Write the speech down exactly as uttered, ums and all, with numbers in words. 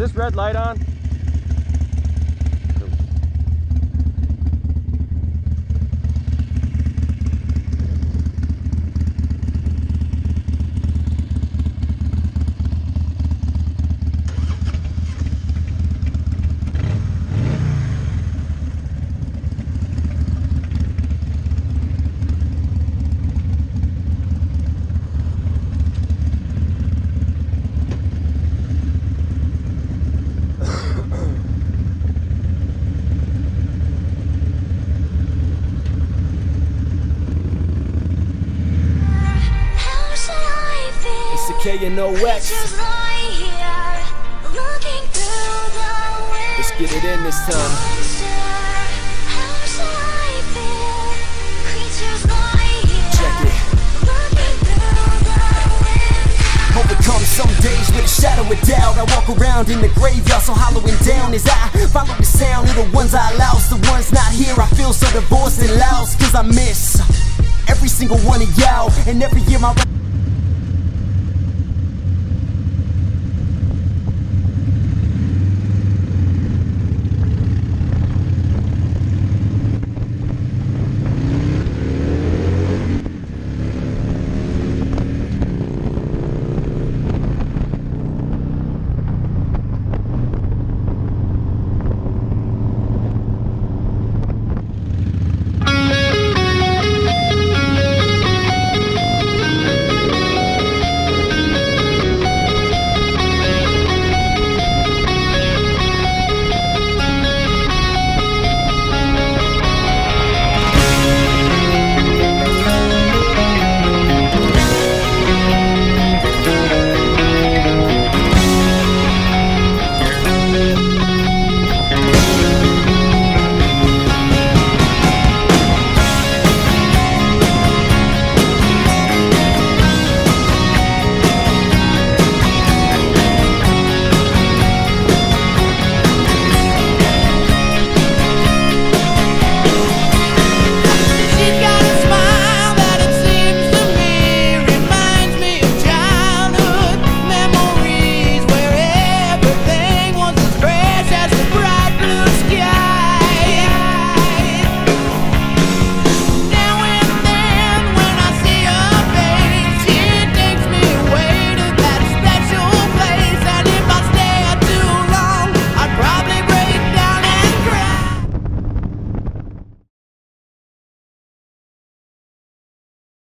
this red light on? K and O X. Let's get it in this time. Check it. Overcome some days with a shadow of doubt. I walk around in the graveyard so hollowing down as I follow the sound of the ones I lost. The ones not here I feel so divorced and lost, cause I miss every single one of y'all. And every year my